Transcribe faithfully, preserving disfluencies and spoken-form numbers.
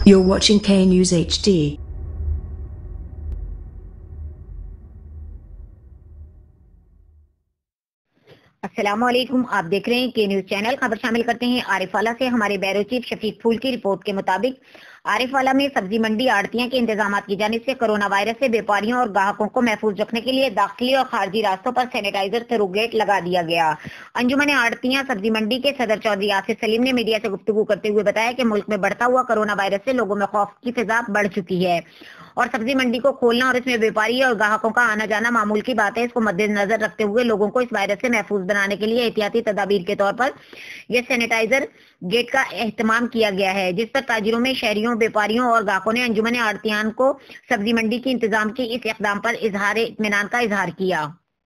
You're watching K News H D. अस्सलाम वालेकुम, आप देख रहे हैं के न्यूज चैनल। खबर शामिल करते हैं आरिफवाला से। हमारे ब्यूरो चीफ शफीक फूल की रिपोर्ट के मुताबिक आरिफवाला में सब्जी मंडी आड़तियां के इंतजाम की जानिब से कोरोना वायरस से व्यापारियों और ग्राहकों को महफूज रखने के लिए दाखिली और खारजी रास्तों पर सैनिटाइजर थ्रू गेट लगा दिया गया। अंजुमन आड़तियां सब्जी मंडी के सदर चौधरी आसिफ सलीम ने मीडिया से गुफ्तगू करते हुए बताया कि मुल्क में बढ़ता हुआ कोरोना वायरस से लोगों में खौफ की फिजा बढ़ चुकी है और सब्जी मंडी को खोलना और इसमें व्यापारी और ग्राहकों का आना जाना मामूल की बात है। इसको मद्देनजर रखते हुए लोगों को इस वायरस से महफूज बनाने के लिए एहतियाती तदाबीर के तौर पर यह सैनिटाइजर गेट का एहतमाम किया गया है, जिस पर ताजिरों में शहरियों, व्यापारियों और ग्राहकों ने अंजुमन आड़तियान को सब्जी मंडी के इंतजाम की इस इकदाम पर इजहार इत्मीनान का इजहार किया।